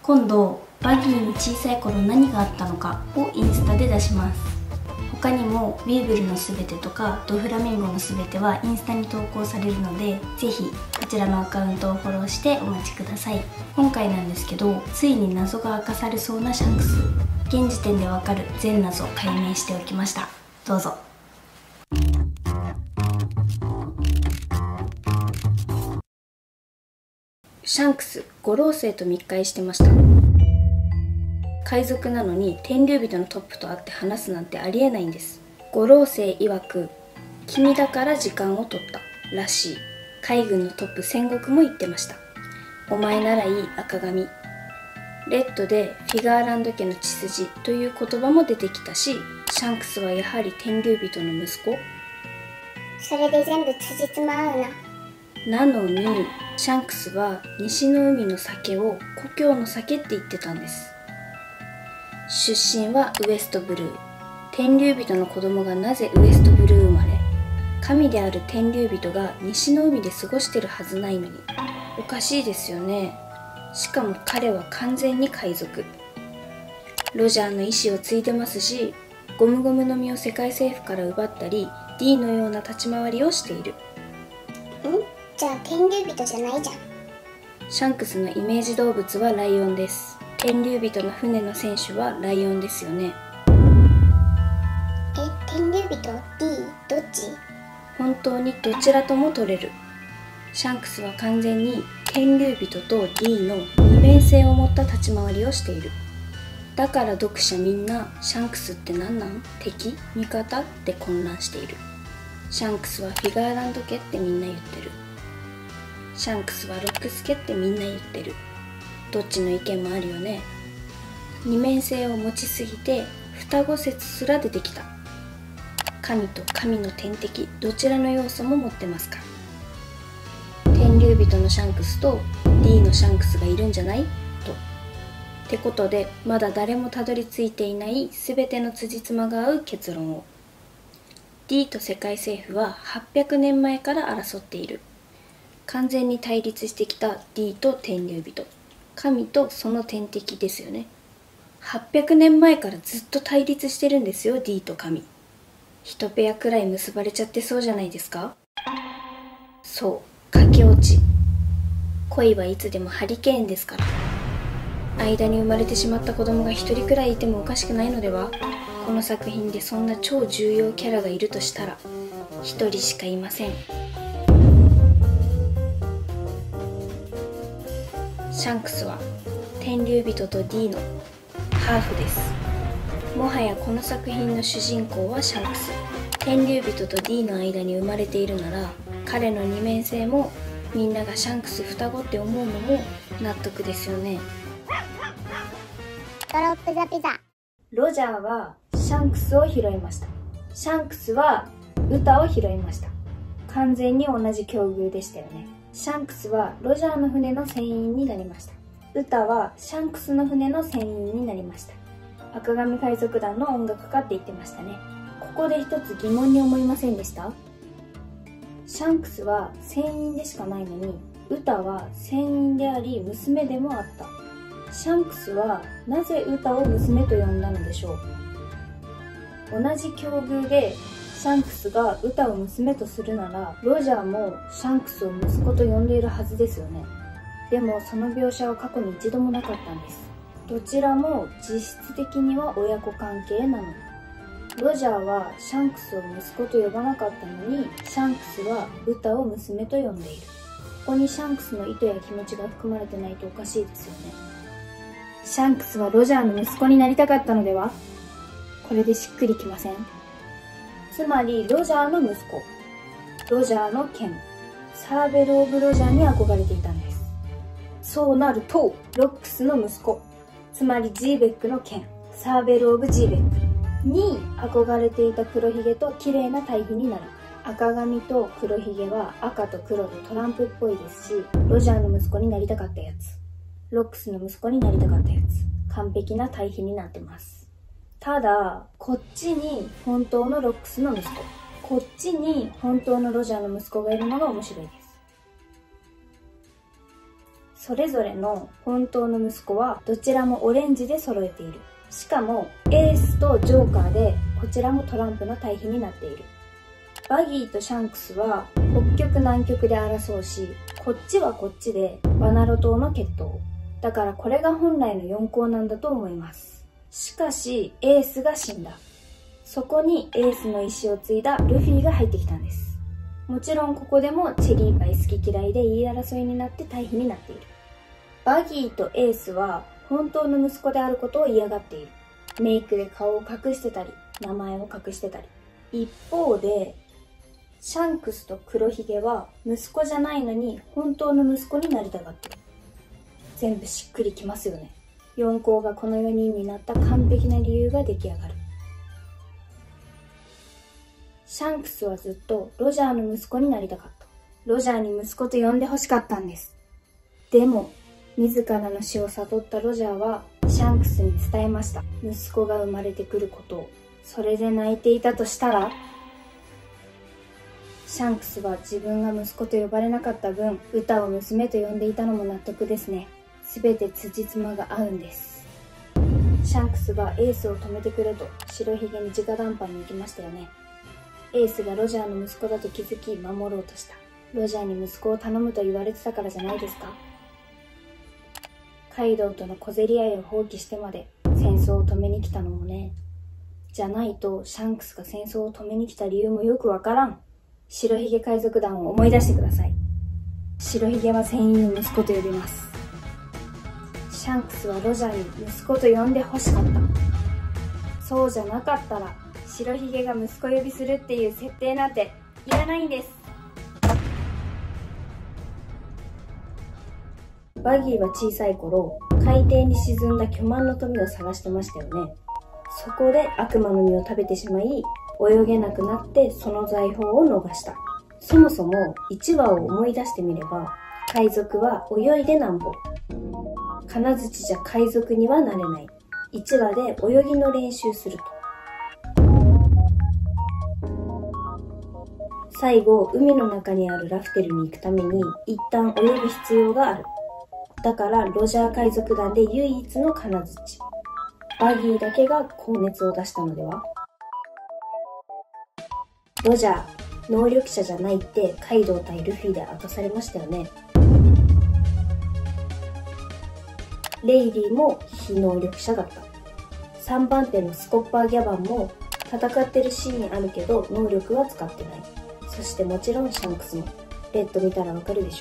今度バギーに小さい頃何があったのかをインスタで出します。他にもウィーブルのすべてとかドフラミンゴのすべてはインスタに投稿されるので、ぜひこちらのアカウントをフォローしてお待ちください。今回なんですけど、ついに謎が明かされそうなシャンクス、現時点でわかる全謎を解明しておきました。どうぞ。シャンクス、五老星と密会してました。海賊なのに天竜人のトップと会って話すなんてありえないんです。五老星曰く、君だから時間を取ったらしい。海軍のトップ戦国も言ってました。お前ならいい赤髪。レッドでフィガーランド家の血筋という言葉も出てきたし、シャンクスはやはり天竜人の息子。 それで全部辻褄合うなのにシャンクスは西の海の酒を故郷の酒って言ってたんです。出身はウエストブルー。天竜人の子供がなぜウエストブルー生まれ、神である天竜人が西の海で過ごしてるはずないのに、おかしいですよね。しかも彼は完全に海賊。ロジャーの意志を継いでますし、ゴムゴムの実を世界政府から奪ったり D のような立ち回りをしている。 じゃあ天竜人じゃないじゃん。 シャンクスのイメージ動物はライオンです。天竜人の船の選手はライオンですよね。 天竜人 D どっち？ 本当にどちらとも取れる。シャンクスは完全に天竜人と D の二面性を持った立ち回りをしている。だから読者みんなシャンクスって何なん？敵？味方？って混乱している。シャンクスはフィガーランド家ってみんな言ってる。シャンクスはロックス家ってみんな言ってる。どっちの意見もあるよね。二面性を持ちすぎて双子説すら出てきた。神と神の天敵どちらの要素も持ってますから。天竜人のシャンクスと D のシャンクスがいるんじゃないと。ってことでまだ誰もたどり着いていない全ての辻褄が合う結論を。D と世界政府は800年前から争っている。完全に対立してきた D と天竜人、神とその天敵ですよね。800年前からずっと対立してるんですよ、 D と神。一ペアくらい結ばれちゃってそうじゃないですか。そう、駆け落ち。恋はいつでもハリケーンですから。間に生まれてしまった子供が一人くらいいてもおかしくないのでは。この作品でそんな超重要キャラがいるとしたら一人しかいません。シャンクスは天竜人と D のハーフです。もはやこの作品の主人公はシャンクス。天竜人と D の間に生まれているなら、彼の二面性もみんながシャンクス双子って思うのも納得ですよね。 ドロップザピザ。 ロジャーはシャンクスを拾いました。シャンクスはウタを拾いました。完全に同じ境遇でしたよね。シャンクスはロジャーの船の船員になりました。ウタはシャンクスの船の船員になりました。赤髪海賊団の音楽家って言ってましたね。ここで一つ疑問に思いませんでした？シャンクスは船員でしかないのに、ウタは船員であり娘でもあった。シャンクスはなぜウタを娘と呼んだのでしょう。同じ境遇でシャンクスがウタを娘とするなら、ロジャーもシャンクスを息子と呼んでいるはずですよね。でもその描写は過去に一度もなかったんです。どちらも実質的には親子関係なのに。ロジャーはシャンクスを息子と呼ばなかったのに、シャンクスはウタを娘と呼んでいる。ここにシャンクスの意図や気持ちが含まれてないとおかしいですよね。シャンクスはロジャーの息子になりたかったのでは？これでしっくりきません？つまりロジャーの息子、ロジャーの剣、サーベル・オブ・ロジャーに憧れていたんです。そうなるとロックスの息子、つまりジーベックの剣、サーベル・オブ・ジーベックに憧れていた黒ひげと綺麗な対比になる。赤髪と黒ひげは赤と黒でトランプっぽいですし、ロジャーの息子になりたかったやつ、ロックスの息子になりたかったやつ、完璧な対比になってます。ただこっちに本当のロックスの息子、こっちに本当のロジャーの息子がいるのが面白いです。 それぞれの本当の息子はどちらもオレンジで揃えている。しかもエースとジョーカーでこちらもトランプの対比になっている。バギーとシャンクスは北極南極で争うし、こっちはこっちでバナロ島の決闘。だからこれが本来の四皇なんだと思います。しかしエースが死んだ。そこにエースの意志を継いだルフィが入ってきたんです。もちろんここでもチェリーパイ好き嫌いで言い争いになって対比になっている。バギーとエースは本当の息子であることを嫌がっている。メイクで顔を隠してたり、名前を隠してたり。一方で、シャンクスと黒ひげは息子じゃないのに本当の息子になりたがってる。全部しっくりきますよね。四皇がこの4人になった完璧な理由が出来上がる。シャンクスはずっとロジャーの息子になりたかった。ロジャーに息子と呼んで欲しかったんです。でも、自らの死を悟ったロジャーはシャンクスに伝えました。息子が生まれてくることを。それで泣いていたとしたら、シャンクスは自分が息子と呼ばれなかった分、歌を娘と呼んでいたのも納得ですね。すべて辻褄が合うんです。シャンクスがエースを止めてくれと白ひげに直談判に行きましたよね。エースがロジャーの息子だと気づき守ろうとした。ロジャーに息子を頼むと言われてたからじゃないですか。カイドウとの小競り合いを放棄してまで戦争を止めに来たのもね。じゃないとシャンクスが戦争を止めに来た理由もよくわからん。白ひげ海賊団を思い出してください。白ひげは船員を息子と呼びます。シャンクスはロジャーに息子と呼んで欲しかった。そうじゃなかったら白ひげが息子呼びするっていう設定なんていらないんです。バギーは小さい頃、海底に沈んだ巨万の富を探してましたよね。そこで悪魔の実を食べてしまい、泳げなくなってその財宝を逃した。そもそも1話を思い出してみれば、海賊は泳いでなんぼ。金槌じゃ海賊にはなれない。1話で泳ぎの練習すると。最後、海の中にあるラフテルに行くために一旦泳ぐ必要がある。だからロジャー海賊団で唯一の金槌。バギーだけが高熱を出したのでは？ロジャー、能力者じゃないってカイドウ対ルフィで明かされましたよね。レイリーも非能力者だった。3番手のスコッパーギャバンも戦ってるシーンあるけど能力は使ってない。そしてもちろんシャンクスも。レッド見たらわかるでしょ。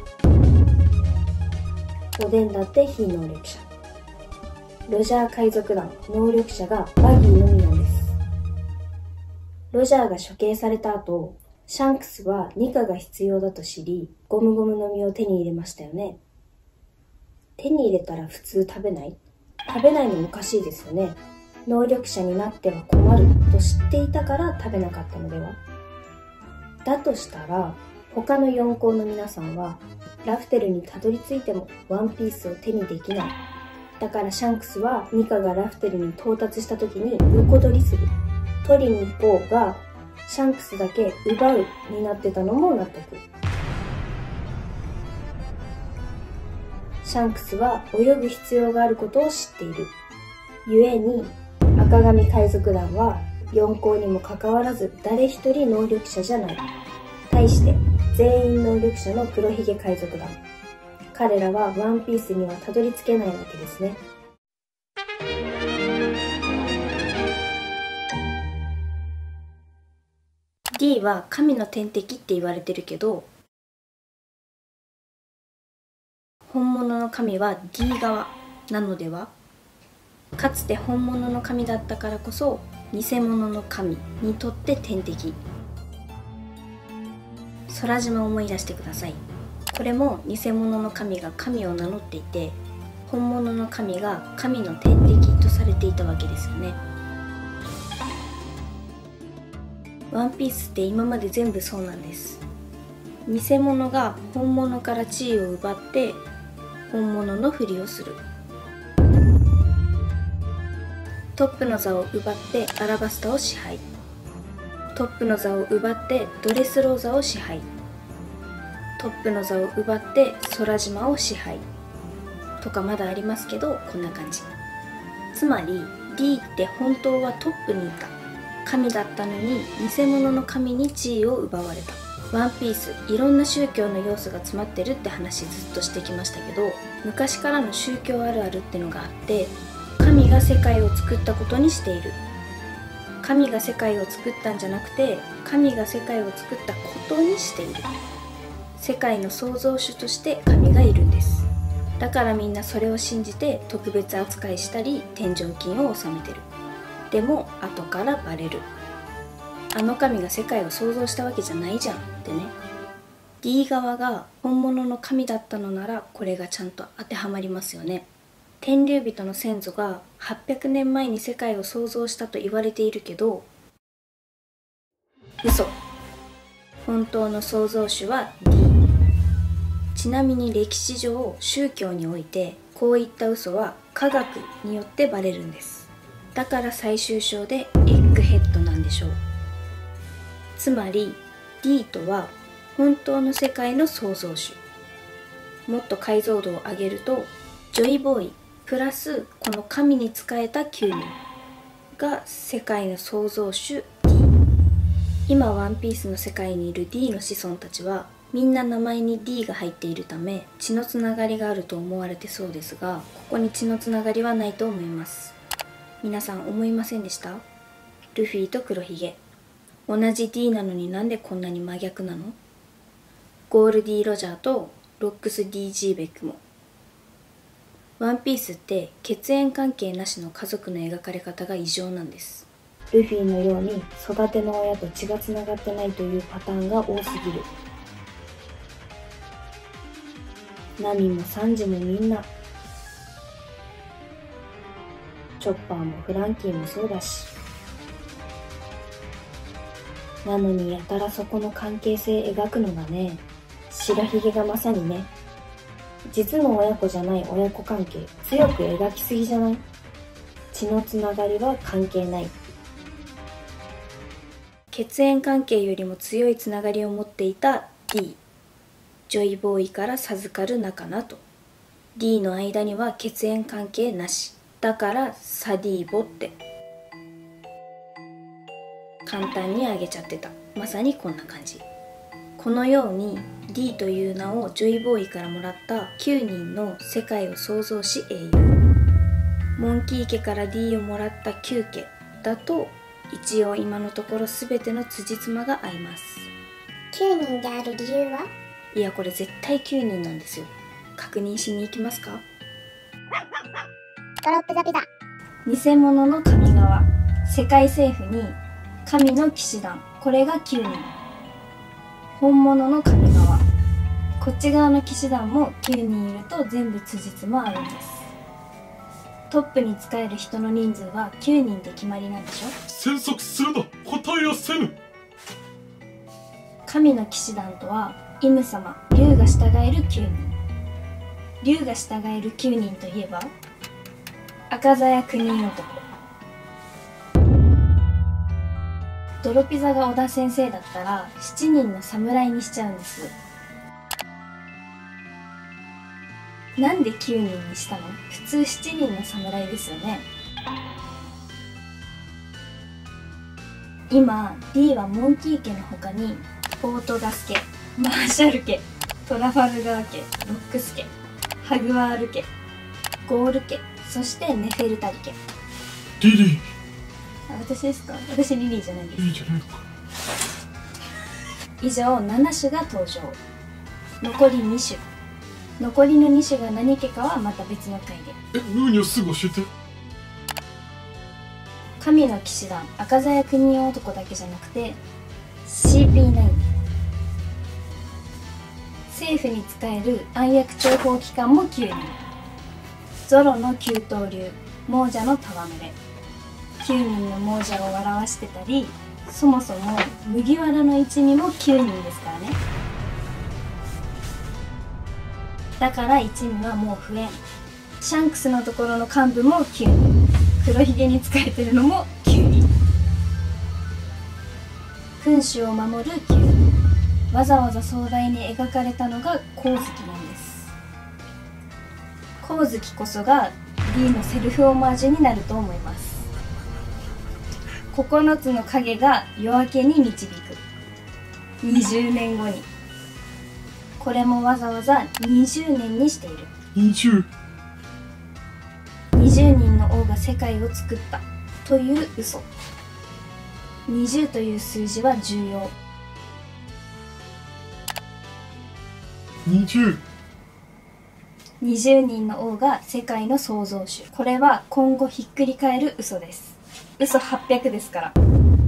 おでんだって非能力者。ロジャー海賊団能力者がバギーのみなんです。ロジャーが処刑された後、シャンクスはニカが必要だと知り、ゴムゴムの実を手に入れましたよね。手に入れたら普通食べない？食べないのもおかしいですよね。能力者になっては困ると知っていたから食べなかったのでは？だとしたら、他の四皇の皆さんはラフテルにたどり着いてもワンピースを手にできない。だからシャンクスはニカがラフテルに到達した時に横取りする。取りに行こうが、シャンクスだけ奪うになってたのも納得。シャンクスは泳ぐ必要があることを知っている。故に赤髪海賊団は四皇にもかかわらず誰一人能力者じゃない。対して全員能力者の黒ひげ海賊団。彼らはワンピースにはたどり着けないわけですね。D は神の天敵って言われてるけど、本物の神は D 側なのでは？かつて本物の神だったからこそ偽物の神にとって天敵。空島を思い出してください。これも偽物の神が神を名乗っていて、本物の神が神の天敵とされていたわけですよね。ワンピースって今まで全部そうなんです。偽物が本物から地位を奪って本物のふりをする。トップの座を奪ってアラバスタを支配。トップの座を奪ってドレスローザを支配。 トップの座を奪って空島を支配とかまだありますけど、こんな感じ。つまり D って本当はトップにいた神だったのに、偽物の神に地位を奪われた。ワンピース、いろんな宗教の要素が詰まってるって話ずっとしてきましたけど、昔からの宗教あるあるってのがあって、神が世界を作ったことにしている。神が世界を作ったんじゃなくて、神が世界を作ったことにしている。世界の創造主として神がいるんです。だからみんなそれを信じて特別扱いしたり天上金を納めてる。でも後からバレる。あの神が世界を創造したわけじゃないじゃんってね。 D 側が本物の神だったのならこれがちゃんと当てはまりますよね。天竜人の先祖が800年前に世界を創造したと言われているけど、嘘。本当の創造主は D。 ちなみに歴史上宗教においてこういった嘘は科学によってバレるんです。だから最終章でエッグヘッドなんでしょう。つまり D とは本当の世界の創造主。もっと解像度を上げると、ジョイボーイプラスこの神に仕えた9人が世界の創造主 D。 今ワンピースの世界にいる D の子孫たちはみんな名前に D が入っているため血のつながりがあると思われてそうですが、ここに血のつながりはないと思います。皆さん思いませんでした？ルフィと黒ひげ同じ D なのになんでこんなに真逆なの？ゴールディ・ロジャーとロックス・DG ベックも。ワンピースって血縁関係なしの家族の描かれ方が異常なんです。ルフィのように育ての親と血がつながってないというパターンが多すぎる。ナミもサンジもみんな、チョッパーもフランキーもそうだし。なのにやたらそこの関係性描くのがね、白ひげがまさにね、実の親子じゃない親子関係強く描きすぎじゃない？血のつながりは関係ない。血縁関係よりも強いつながりを持っていた D。 ジョイボーイから授かる仲間と D の間には血縁関係なし。だからサディーボって簡単にあげちゃってた。まさにこんな感じ。このように D という名をジョイボーイからもらった9人の世界を創造し英雄。モンキー家から D をもらった9家だと一応今のところ全ての辻褄が合います。 9人である理由は？ いやこれ絶対9人なんですよ。確認しに行きますか？ ドロップザピザ。 偽物の神側、世界政府に神の騎士団、これが9人。本物の神側、こっち側の騎士団も9人いると全部辻褄合うんです。トップに仕える人の人数は9人で決まりなんでしょ。 詮索するな、答えはせぬ。 神の騎士団とはイム様、竜が従える9人。竜が従える9人といえば赤座や9人男。ドロピザが小田先生だったら7人の侍にしちゃうんです。なんで9人にしたの？普通7人の侍ですよね。今 D はモンキー家の他にポートガス家、マーシャル家、トラファルガー家、ロックス家、ハグワール家、ゴール家、そしてネフェルタリ家。 リリー。 私ですか？私リリーじゃないです。 いいじゃないのか。 以上7種が登場。残り2種。残りの2種が何家かはまた別の回で。 ウーニョすぐ教えて。 神の騎士団赤座や国男だけじゃなくて CP9、 政府に仕える暗躍諜報機関も9人。ゾロの9頭竜、亡者の戯れ、9人の亡者を笑わしてたり、そもそも麦わらの一味も9人ですからね。だから一味はもう不縁。シャンクスのところの幹部も9人、黒ひげに仕えてるのも9人、君主を守る9人、 わざわざ壮大に描かれたのが光月なんです。光月こそが D のセルフオマージュになると思います。9つの影が夜明けに導く。20年後に。これもわざわざ20年にしている。 20 20人の王が世界を作ったという嘘。20という数字は重要。 20 20人の王が世界の創造主。これは今後ひっくり返る嘘です。嘘800ですから。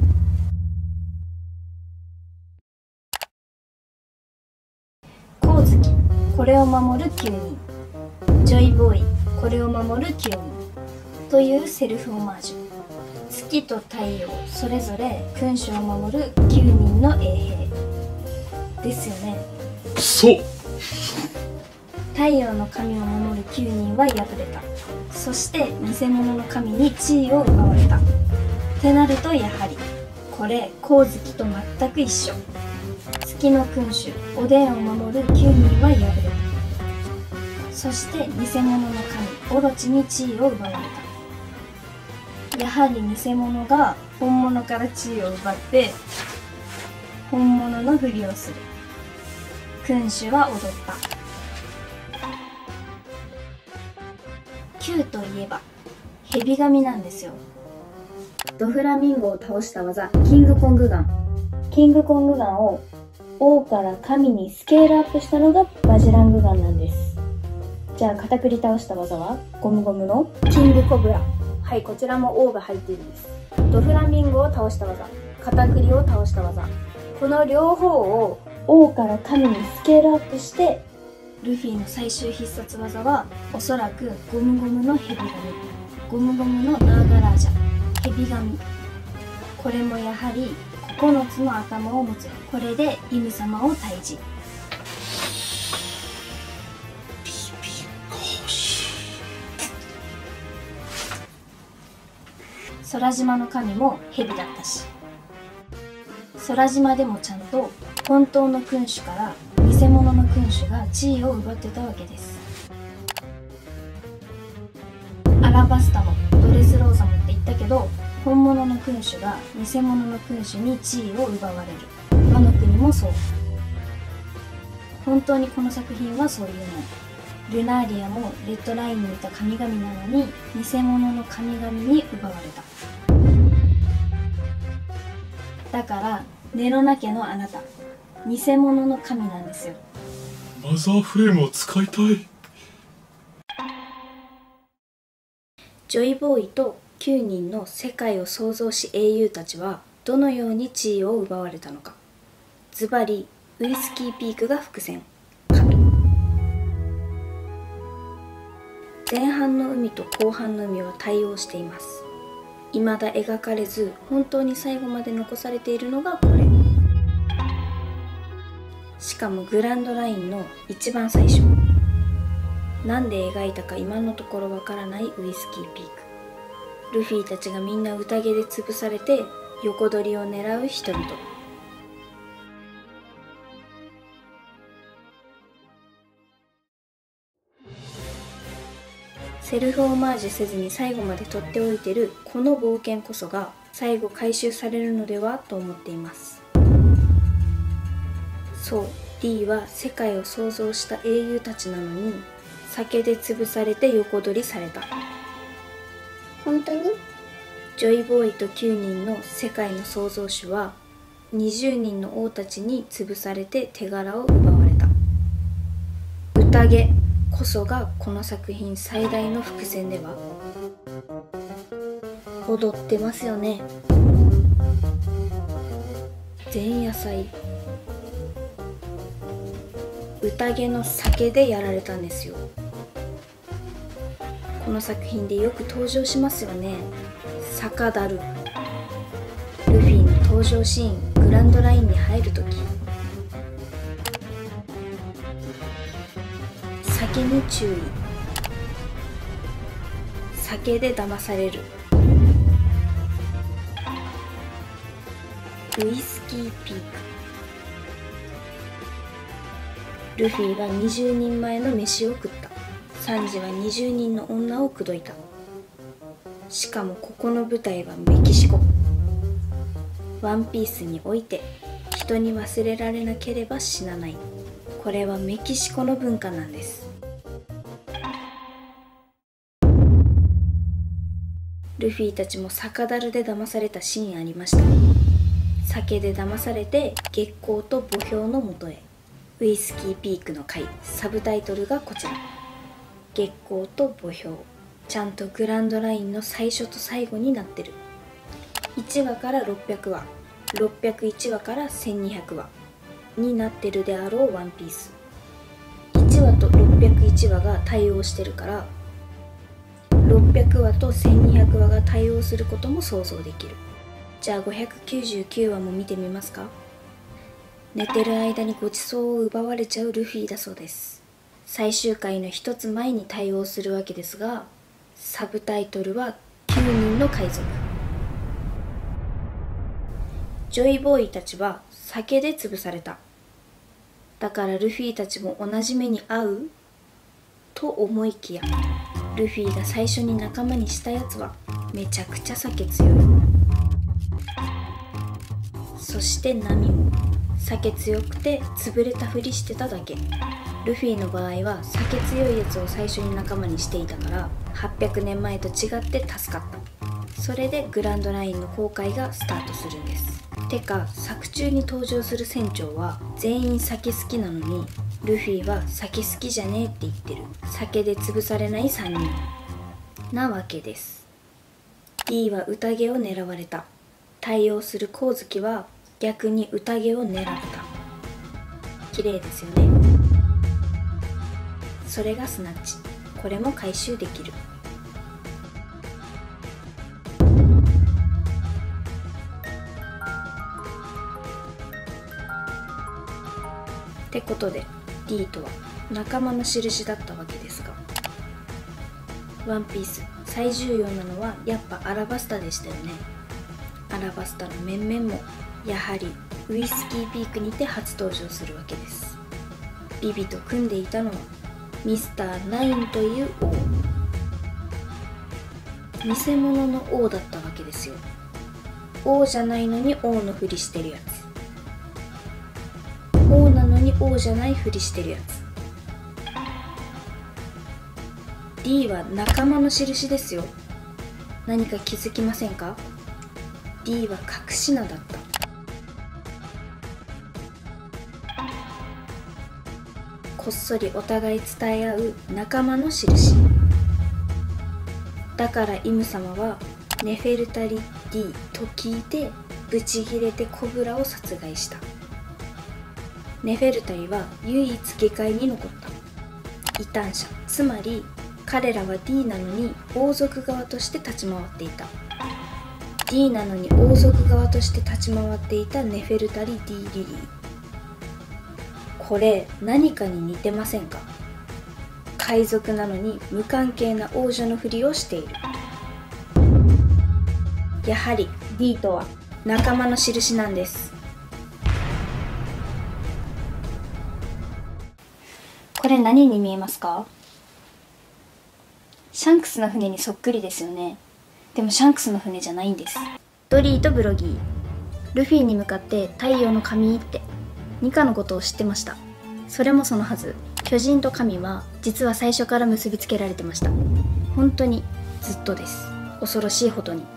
光月、これを守る9人。ジョイボーイ、これを守る9人。というセルフオマージュ。月と太陽、それぞれ君主を守る9人の衛兵。ですよね。 そう。 太陽の神を守る9人は敗れた。そして偽物の神に地位を奪われた。ってなるとやはりこれ光月と全く一緒。月の君主おでんを守る9人は敗れた。そして偽物の神オロチに地位を奪われた。やはり偽物が本物から地位を奪って本物のふりをする。君主は踊った。9といえば蛇神なんですよ。ドフラミンゴを倒した技、キングコングガン。キングコングガンを王から神にスケールアップしたのがバジラングガンなんです。じゃあカタクリ倒した技はゴムゴムのキングコブラ。はい、こちらも王が入っているんです。ドフラミンゴを倒した技、カタクリを倒した技。この両方を王から神にスケールアップしてルフィの最終必殺技はおそらくゴムゴムのヘビ神、ゴムゴムのナーガラージャ、ヘビ神。これもやはり9つの頭を持つ。これでイム様を退治。空島の神もヘビだったし、空島でもちゃんと本当の君主から偽物の君主が地位を奪ってたわけです。アラバスタもドレスローザもって言ったけど、本物の君主が偽物の君主に地位を奪われる。ワノ国もそう。本当にこの作品はそういうの。ルナーリアもレッドラインにいた神々なのに偽物の神々に奪われた。だからネロナ家のあなた、偽物の神なんですよ。 マザーフレームを使いたい。 ジョイボーイと9人の世界を創造し英雄たちはどのように地位を奪われたのか。ズバリウイスキーピークが伏線。神。前半の海と後半の海は対応しています。未だ描かれず本当に最後まで残されているのがこれ。しかもグランドラインの一番最初。なんで描いたか今のところわからないウイスキーピーク。ルフィたちがみんな宴で潰されて横取りを狙う人々。セルフオマージュせずに最後まで取っておいてるこの冒険こそが最後回収されるのではと思っています。そう、D は世界を創造した英雄たちなのに酒で潰されて横取りされた。 本当に？ ジョイボーイと9人の世界の創造主は20人の王たちに潰されて手柄を奪われた。宴こそがこの作品最大の伏線では。踊ってますよね。前夜祭。宴の酒でやられたんですよ。この作品でよく登場しますよね。酒だる。ルフィの登場シーン、グランドラインに入るとき。酒に注意。酒で騙される。ウイスキーピーク。 ルフィは20人前の飯を食った。サンジは20人の女を口説いた。しかもここの舞台はメキシコ。ワンピースにおいて人に忘れられなければ死なない、これはメキシコの文化なんです。ルフィたちも酒樽で騙されたシーンありました。酒で騙されて月光と墓標のもとへ。ウイスキーピークの回、サブタイトルがこちら。月光と墓標、ちゃんとグランドラインの最初と最後になってる。1話から600話、601話から1200話になってるであろうワンピース。1話と601話が対応してるから、600話と1200話が対応することも想像できる。じゃあ599話も見てみますか。寝てる間にごちそうを奪われちゃうルフィだそうです。最終回の一つ前に対応するわけですが、サブタイトルは9人の海賊。ジョイボーイたちは酒で潰された。だからルフィたちも同じ目に遭うと思いきや、ルフィが最初に仲間にしたやつはめちゃくちゃ酒強い。そしてナミも酒強くて潰れたふりしてただけ。ルフィの場合は酒強いやつを最初に仲間にしていたから800年前と違って助かった。それでグランドラインの航海がスタートするんです。てか作中に登場する船長は全員酒好きなのに、ルフィは酒好きじゃねえって言ってる。酒で潰されない3人なわけです。 D は宴を狙われた。対応する光月は逆に宴を狙った。綺麗ですよね。それがスナッチ。これも回収できる。ってことで D とは仲間の印だったわけですが、ワンピース最重要なのはやっぱアラバスタでしたよね。アラバスタの面々もやはりウイスキーピークにて初登場するわけです。ビビと組んでいたのはミスターナインという王。偽物の王だったわけですよ。王じゃないのに王のふりしてるやつ。王なのに王じゃないふりしてるやつ。 D は仲間の印ですよ。何か気づきませんか？ D は隠し名だった。こっそりお互い伝え合う仲間の印だからイム様はネフェルタリ D と聞いてブチギレてコブラを殺害した。ネフェルタリは唯一下界に残った異端者、つまり彼らは D なのに王族側として立ち回っていた。 D なのに王族側として立ち回っていたネフェルタリ D リリー。これ何かに似てませんか？海賊なのに無関係な王女のふりをしている。やはり D とは仲間の印なんです。これ何に見えますか？シャンクスの船にそっくりですよね。でもシャンクスの船じゃないんです。ドリーとブロギー、ルフィに向かって太陽の神ってニカのことを知ってました。それもそのはず、巨人と神は実は最初から結びつけられてました。本当にずっとです。恐ろしいほどに。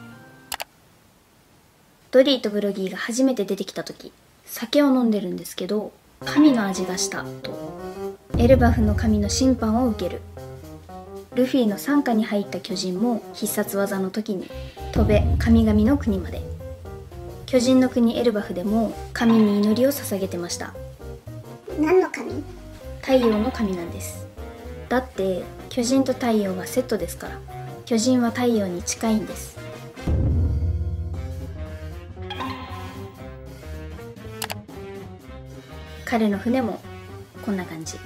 ドリーとブロギーが初めて出てきた時、酒を飲んでるんですけど、神の味がしたとエルバフの神の審判を受ける。ルフィの傘下に入った巨人も必殺技の時に飛べ神々の国まで。巨人の国エルバフでも神に祈りを捧げてました。 何の神？ 太陽の神なんです。だって巨人と太陽がセットですから。巨人は太陽に近いんです。彼の船もこんな感じ。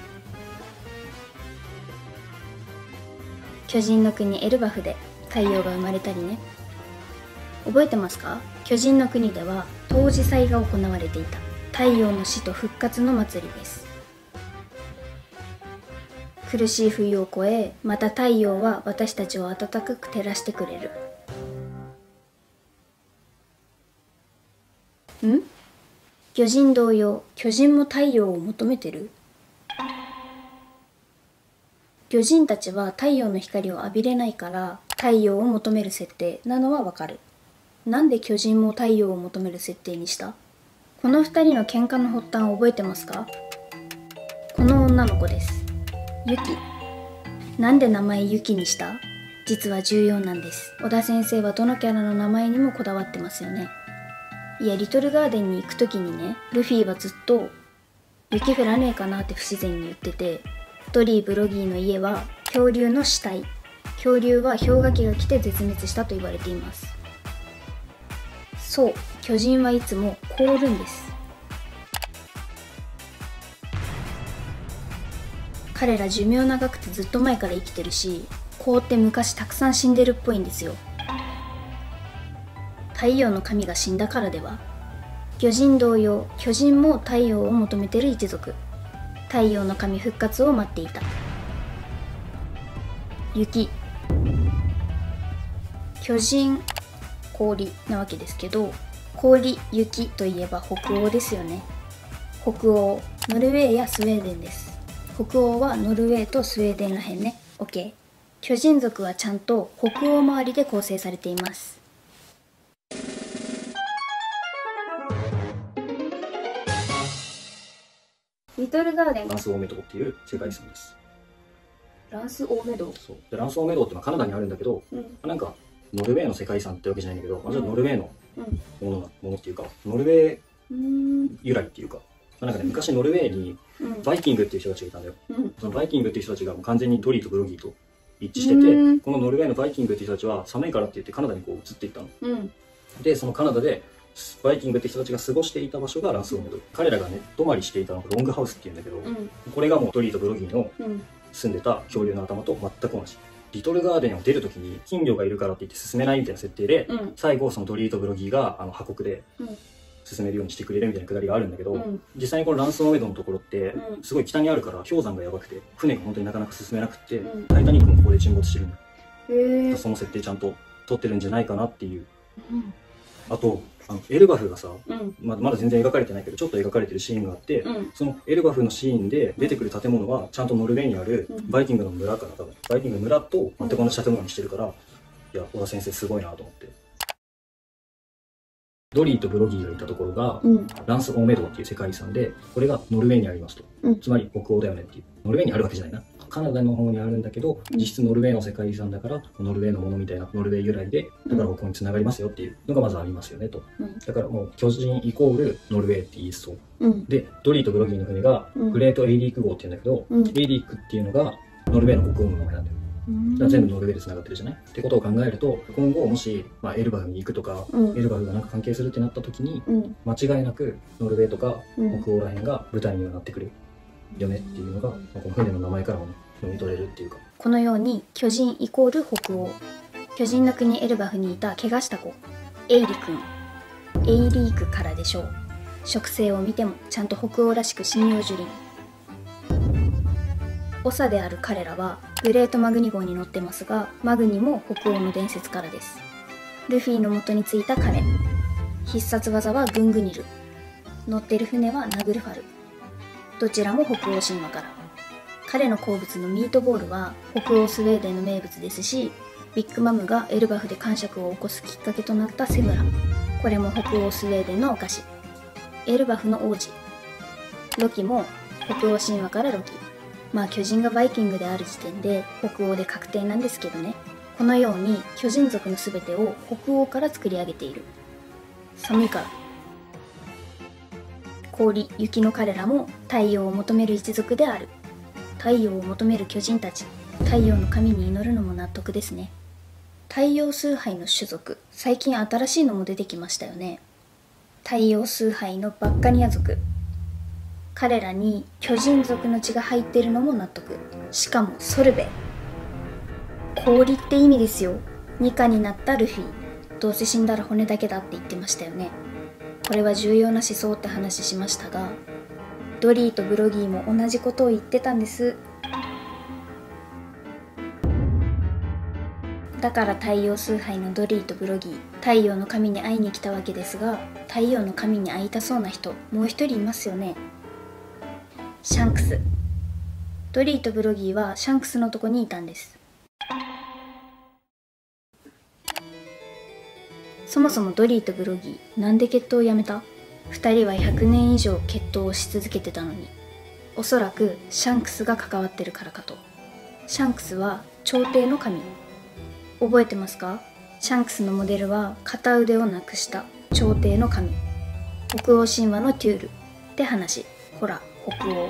巨人の国エルバフで太陽が生まれたりね。覚えてますか？巨人の国では冬至祭が行われていた。太陽の死と復活の祭りです。 苦しい冬を越え、また太陽は私たちを暖かく照らしてくれる。巨人同様、巨人も太陽を求めてる？巨人たちは太陽の光を浴びれないから太陽を求める設定なのはわかる。なんで巨人も太陽を求める設定にした？この二人の喧嘩の発端を覚えてますか？この女の子です。ユキ。なんで名前ユキにした？実は重要なんです。小田先生はどのキャラの名前にもこだわってますよね。いや、リトルガーデンに行くときにね、ルフィはずっと雪降らねえかなって不自然に言ってて、ドリー・ブロギーの家は恐竜の死体。恐竜は氷河期が来て絶滅したと言われています。そう、巨人はいつも凍るんです。彼ら寿命長くてずっと前から生きてるし、凍って昔たくさん死んでるっぽいんですよ。太陽の神が死んだからでは？巨人同様、巨人も太陽を求めてる一族。太陽の神復活を待っていた。雪。巨人、氷なわけですけど、氷、雪といえば北欧ですよね。北欧、ノルウェーやスウェーデンです。北欧はノルウェーとスウェーデンらへんね。OK。巨人族はちゃんと北欧周りで構成されています。リトルガーデン。 ランス・オーメドっていう世界遺産です。 ランス・オーメド。 そうでランス・オーメドってカナダにあるんだけど、なんかノルウェーの世界遺産ってわけじゃないんだけど、ちょっとノルウェーのものっていうか、ノルウェー由来っていうか、なんかね、昔ノルウェーにバイキングっていう人たちがいたんだよ。そのバイキングっていう人たちがもう完全にドリーとブロギーと一致してて、このノルウェーのバイキングっていう人たちは寒いからって言ってカナダにこう移っていったの。でそのカナダでバイキングって人たちが過ごしていた場所がランス・オーメド。彼らがね泊まりしていたのがロングハウスっていうんだけど、これがもうドリーとブロギーの住んでた恐竜の頭と全く同じ。リトルガーデンを出るときに金魚がいるからって言って進めないみたいな設定で、最後そのドリーとブロギーが破国で進めるようにしてくれるみたいなくだりがあるんだけど、実際にこのランス・オーメドのところってすごい北にあるから氷山がやばくて船が本当になかなか進めなくて、タイタニックもここで沈没してるんだよ。その設定ちゃんと取ってるんじゃないかなっていう。あとエルバフがさ、まだ全然描かれてないけどちょっと描かれてるシーンがあって、そのエルバフのシーンで出てくる建物はちゃんとノルウェーにあるバイキングの村から多分バイキングの村と全く同じ建物にしてるから、いや小田先生すごいなと思って。ドリーとブロギーがいたところが、ランス・オーメドっていう世界遺産で、これがノルウェーにありますと、つまり北欧だよねっていう。ノルウェーにあるわけじゃないな、カナダの方にあるんだけど、実質ノルウェーの世界遺産だからノルウェーのものみたいな、ノルウェー由来でだから北欧につながりますよっていうのがまずありますよねと、だからもう巨人イコールノルウェーって言いそう、でドリーとブロギーの船がグレート・エイリーク号っていうんだけど、エイリークっていうのがノルウェーの北欧の名前なんだよ。だから全部ノルウェーでつながってるじゃないってことを考えると、今後もし、エルバフに行くとか、エルバフがなんか関係するってなった時に、間違いなくノルウェーとか北欧らへんが舞台にはなってくるよねっていうのが、この船の名前からもね読み取れるっていうか、 このように巨人イコール北欧。巨人の国エルバフにいた怪我した子エイリ君、エイリークからでしょう。植生を見てもちゃんと北欧らしく針葉樹林。長である彼らはグレートマグニ号に乗ってますが、マグニも北欧の伝説からです。ルフィの元についた彼、必殺技はグングニル、乗ってる船はナグルファル、どちらも北欧神話から。彼の好物のミートボールは北欧スウェーデンの名物ですし、ビッグマムがエルバフで感触を起こすきっかけとなったセムラ、これも北欧スウェーデンのお菓子。エルバフの王子ロキも北欧神話からロキ。巨人がバイキングである時点で北欧で確定なんですけどね。このように巨人族の全てを北欧から作り上げている。寒いから。氷、雪の彼らも太陽を求める一族である。太陽を求める巨人たち、太陽の神に祈るのも納得ですね。太陽崇拝の種族、最近新しいのも出てきましたよね。太陽崇拝のバッカニア族。彼らに巨人族の血が入ってるのも納得。しかもソルベ、氷って意味ですよ。2課になったルフィ、どうせ死んだら骨だけだって言ってましたよね。これは重要な思想って話しましたが、ドリーとブロギーも同じことを言ってたんです。 だから太陽崇拝のドリーとブロギー、太陽の神に会いに来たわけですが、太陽の神に会いたそうな人、もう一人いますよね。シャンクス。ドリーとブロギーはシャンクスのとこにいたんです。そもそもドリーとブロギー、なんで決闘をやめた？二人は100年以上決闘をし続けてたのに。おそらくシャンクスが関わってるからかと。シャンクスは朝廷の神。覚えてますか？シャンクスのモデルは片腕をなくした朝廷の神。北欧神話のテュールって話。ほら、北欧。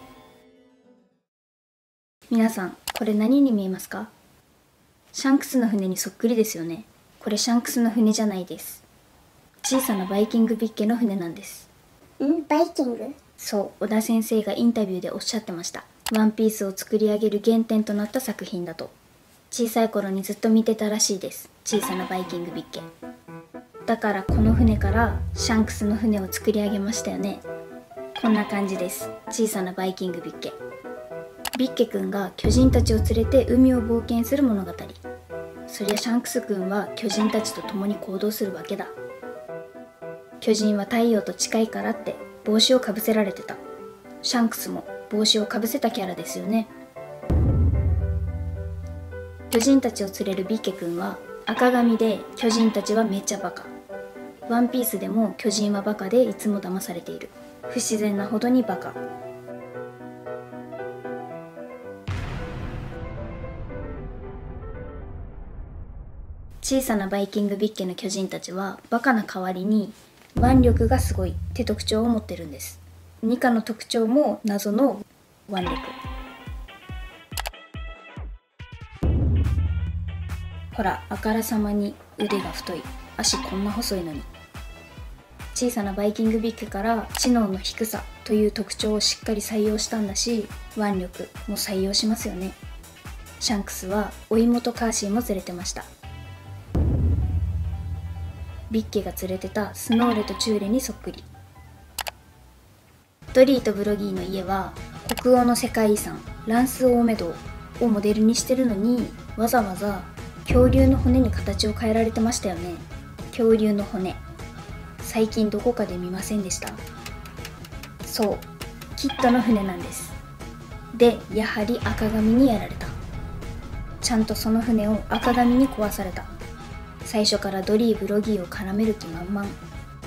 皆さん、これ何に見えますか？シャンクスの船にそっくりですよね。これシャンクスの船じゃないです。小さなバイキングビッケの船なんです。 バイキング？ そう、小田先生がインタビューでおっしゃってました。ワンピースを作り上げる原点となった作品だと。小さい頃にずっと見てたらしいです。小さなバイキングビッケ。だからこの船からシャンクスの船を作り上げましたよね。こんな感じです。小さなバイキングビッケ。ビッケくんが巨人たちを連れて海を冒険する物語。そりゃシャンクスくんは巨人たちと共に行動するわけだ。巨人は太陽と近いからって帽子をかぶせられてた。シャンクスも帽子をかぶせたキャラですよね。巨人たちを連れるビッケくんは赤髪で、巨人たちはめっちゃバカ。ワンピースでも巨人はバカでいつも騙されている。不自然なほどにバカ。小さなバイキングビッケの巨人たちはバカな代わりに腕力がすごいって特徴を持ってるんです。ニカの特徴も謎の腕力。ほら、あからさまに腕が太い。足こんな細いのに。小さなバイキングビッケから知能の低さという特徴をしっかり採用したんだし、腕力も採用しますよね。シャンクスはお妹カーシーも連れてました。ビッケが連れてたスノーレとチューレにそっくり。ドリーとブロギーの家は北欧の世界遺産ランスオーメドをモデルにしてるのに、わざわざ恐竜の骨に形を変えられてましたよね。恐竜の骨、最近どこかで見ませんでした？そう、キッドの船なんです。で、やはり赤髪にやられた。ちゃんとその船を赤髪に壊された。最初からドリー・ブロギーを絡める気満々。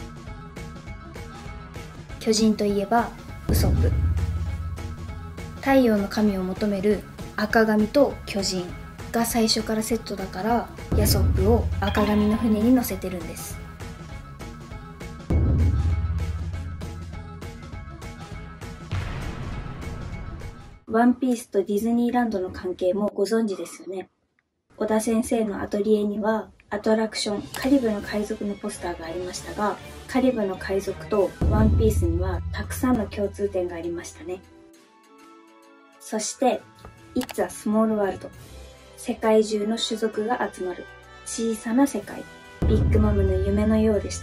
巨人といえばウソップ。太陽の神を求める赤髪と巨人が最初からセットだから、ヤソップを赤髪の船に乗せてるんです。ワンピースとディズニーランドの関係もご存知ですよね。小田先生のアトリエにはアトラクションカリブの海賊のポスターがありましたが、カリブの海賊とワンピースにはたくさんの共通点がありましたね。そしてIt's a Small World、 世界中の種族が集まる小さな世界、ビッグマムの夢のようでした。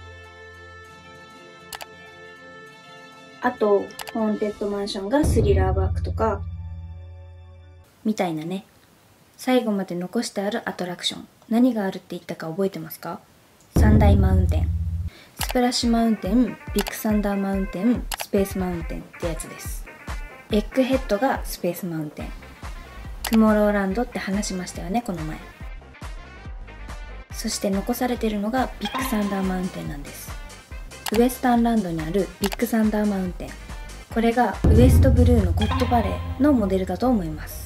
あとホーンテッドマンションがスリラーワークとかみたいなね。最後まで残してあるアトラクション、何があるって言ったか覚えてますか？三大マウンテン、スプラッシュマウンテン、ビッグサンダーマウンテン、スペースマウンテンってやつです。エッグヘッドがスペースマウンテン、トゥモローランドって話しましたよね、この前。そして残されてるのがビッグサンダーマウンテンなんです。ウエスタンランドにあるビッグサンダーマウンテン、これがウエストブルーのゴッドバレーのモデルだと思います。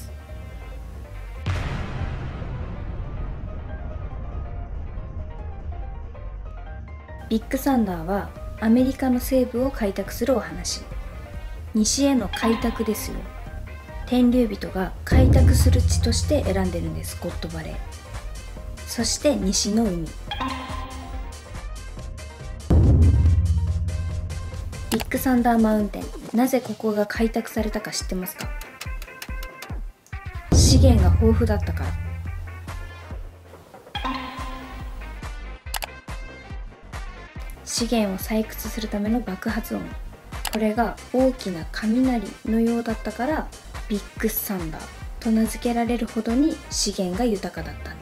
ビッグサンダーはアメリカの西部を開拓するお話。西への開拓ですよ。天竜人が開拓する地として選んでるんです、ゴッドバレー。そして西の海。ビッグサンダーマウンテン、なぜここが開拓されたか知ってますか？資源が豊富だったから。資源を採掘するための爆発音、これが大きな雷のようだったからビッグサンダーと名付けられるほどに資源が豊かだったんです。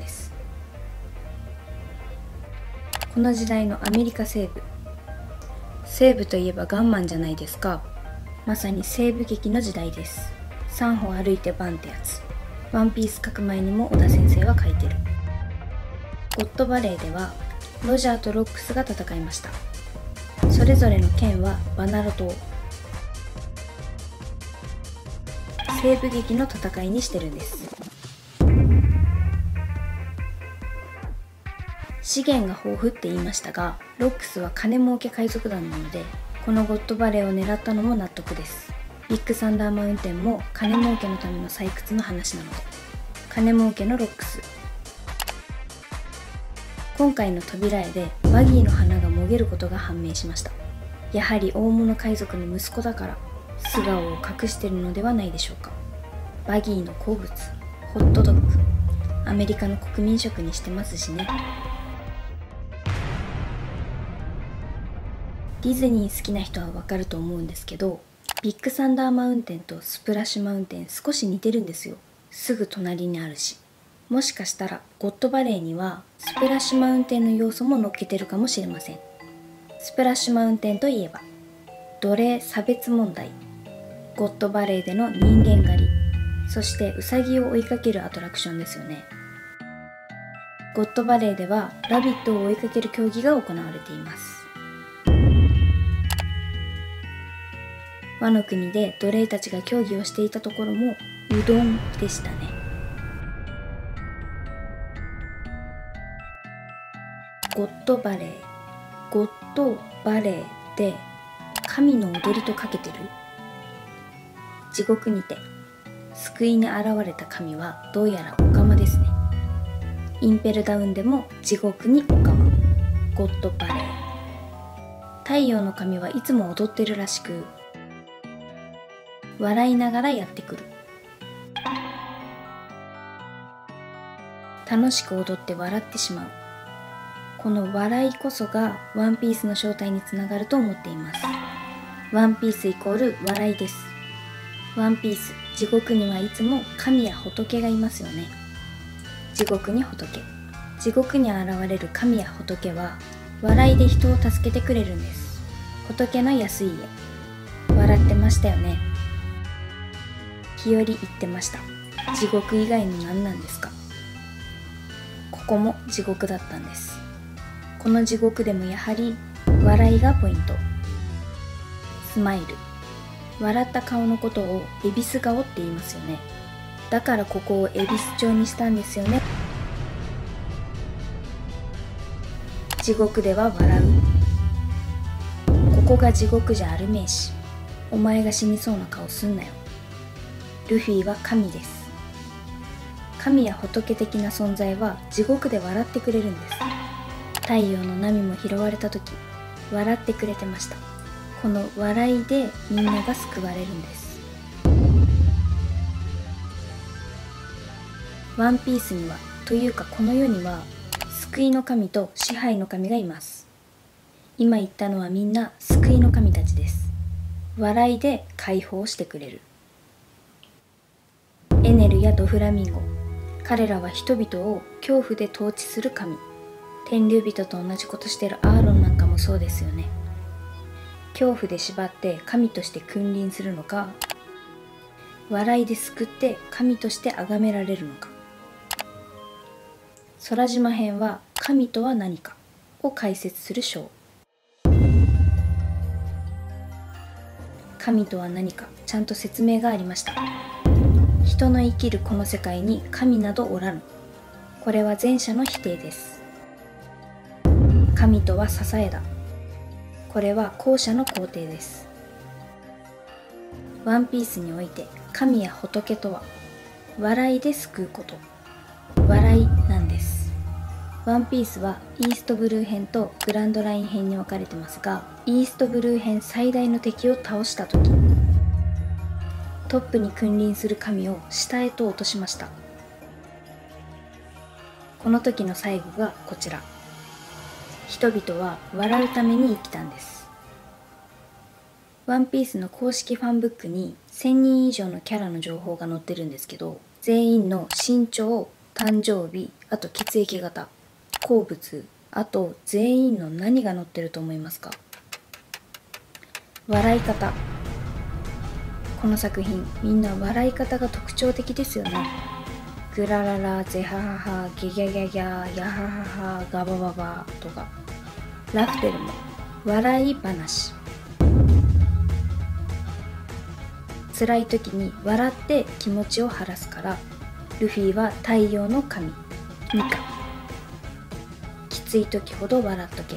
この時代のアメリカ西部。西部といえばガンマンじゃないですか。まさに西部劇の時代です。3歩歩いてバンってやつ。ワンピース書く前にも小田先生は書いてる。ゴッドバレーではロジャーとロックスが戦いました。それぞれの県はバナロ島。西部劇の戦いにしてるんです。資源が豊富って言いましたが、ロックスは金儲け海賊団なので、このゴッドバレーを狙ったのも納得です。ビッグサンダーマウンテンも金儲けのための採掘の話なので、金儲けのロックス。今回の扉絵でバギーの花がもげることが判明しました。やはり大物海賊の息子だから素顔を隠しているのではないでしょうか。バギーの好物ホットドッグ、アメリカの国民食にしてますしね。ディズニー好きな人はわかると思うんですけど、ビッグサンダーマウンテンとスプラッシュマウンテン少し似てるんですよ。すぐ隣にあるし。もしかしたらゴッドバレーにはスプラッシュマウンテンの要素も乗っけてるかもしれません。スプラッシュマウンテンといえば奴隷差別問題、ゴッドバレーでの人間狩り、そしてウサギを追いかけるアトラクションですよね。ゴッドバレーではラビットを追いかける競技が行われています。ワノ国で奴隷たちが競技をしていたところもうどんでしたね。ゴッドバレー、ゴッドバレーで神の踊りとかけてる。地獄にて救いに現れた神はどうやらオカマですね。インペルダウンでも地獄にオカマ、ゴッドバレー。太陽の神はいつも踊ってるらしく、笑いながらやってくる。楽しく踊って笑ってしまう。この笑いこそがワンピースの正体につながると思っています。ワンピースイコール笑いです。ワンピース、地獄にはいつも神や仏がいますよね。地獄に仏。地獄に現れる神や仏は笑いで人を助けてくれるんです。仏の安い家。笑ってましたよね。日和言ってました。地獄以外の何なんですか。ここも地獄だったんです。この地獄でもやはり笑いがポイント。スマイル。笑った顔のことを恵比寿顔って言いますよね。だからここを恵比寿町にしたんですよね。地獄では笑う。ここが地獄じゃあるめえし。お前が死にそうな顔すんなよ。ルフィは神です。神や仏的な存在は地獄で笑ってくれるんです。太陽の波も拾われた時、笑ってくれてました。この笑いでみんなが救われるんです。ワンピースには、というかこの世には救いの神と支配の神がいます。今言ったのはみんな救いの神たちです。笑いで解放してくれる。エネルやドフラミンゴ、彼らは人々を恐怖で統治する神。天竜人と同じことしてるアーロンなんかもそうですよね。恐怖で縛って神として君臨するのか、笑いで救って神として崇められるのか。空島編は神とは何かを解説する章。神とは何かちゃんと説明がありました。人の生きるこの世界に神などおらぬ。これは前者の否定です。神とは支えだ。これは後者の肯定です。ワンピースにおいて神や仏とは笑いで救うこと、笑いなんです。ワンピースはイーストブルー編とグランドライン編に分かれてますが、イーストブルー編最大の敵を倒した時、トップに君臨する神を下へと落としました。この時の最後がこちら。人々は笑うために生きたんです。ワンピースの公式ファンブックに1000人以上のキャラの情報が載ってるんですけど、全員の身長、誕生日、あと血液型、好物、 あと全員の何が載ってると思いますか？笑い方。この作品みんな笑い方が特徴的ですよね。グラララ、ゼハハハ、ゲギャギャギャ、ヤハハハ、ガバババとか。ラフテルも笑い話。辛い時に笑って気持ちを晴らすから、ルフィは太陽の神ミカ。きつい時ほど笑っとけ。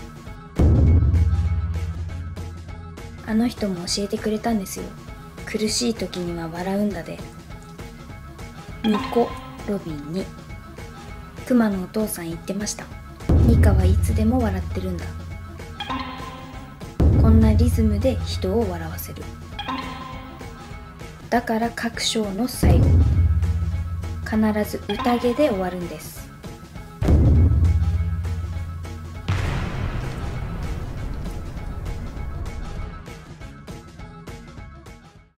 あの人も教えてくれたんですよ。苦しい時には笑うんだで。ニコ・ロビンにクマのお父さん言ってました。ニカはいつでも笑ってるんだ。こんなリズムで人を笑わせる。だから各章の最後必ず宴で終わるんです。